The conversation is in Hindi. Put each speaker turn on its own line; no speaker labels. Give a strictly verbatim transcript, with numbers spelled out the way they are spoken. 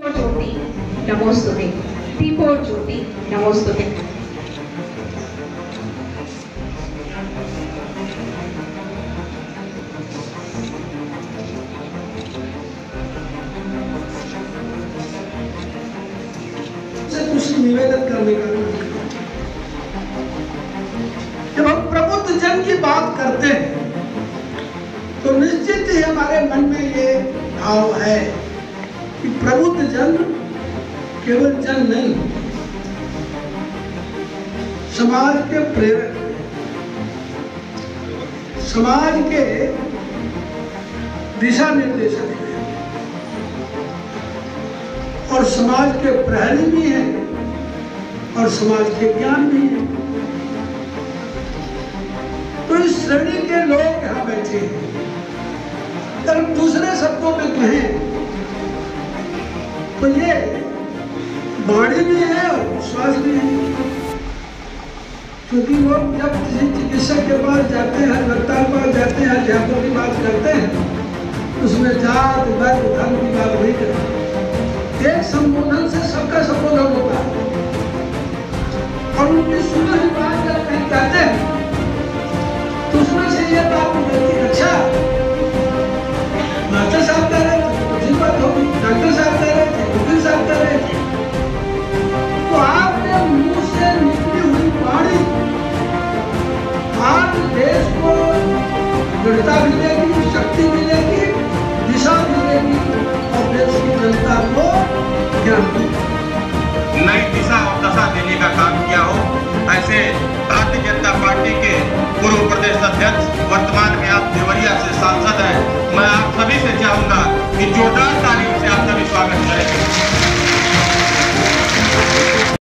ज्योति नमोस्तुते, दीपो ज्योति नमोस्तुते।
कुछ निवेदन करने का जब हम प्रबुद्ध जन की बात करते हैं तो निश्चित ही हमारे मन में ये भाव है कि प्रबुद्ध जन केवल जन नहीं, समाज के प्रेरक, समाज के दिशा निर्देशक हैं और समाज के प्रहरी भी हैं और समाज के ज्ञान भी हैं। तो इस श्रेणी के लोग यहाँ बैठे हैं। अगर दूसरे शब्दों में कहें तो ये वाणी भी है और विश्वास भी है, क्योंकि लोग जब किसी चिकित्सक के पास जाते हैं, डॉक्टर के पास जाते हैं, अध्यापकों की बात करते हैं, उसमें जात वर्ग धर्म की बात नहीं करते। एक संबोधन से सबका संबोधन होता है और उनकी सुनी हुई बात जब कहीं कहते हैं तो उसमें से ये बात निकलती, अच्छा डॉक्टर साहब कह रहे थे, कुछ बात होगी, डॉक्टर साहब कह रहे थे, वकील साहब कह रहे थे, तो आपके मुंह से निकली हुई वाणी आज देश को दृढ़ता मिलेगी, शक्ति मिलेगी, दिशा मिलेगी और देश की जनता को ज्ञान मिलेगी।
नई दिशा और दशा देने का काम किया हो, ऐसे भारतीय जनता पार्टी के पूर्व प्रदेश अध्यक्ष, वर्तमान में आप देवरिया से सांसद हैं, मैं आप सभी से चाहूंगा कि जोरदार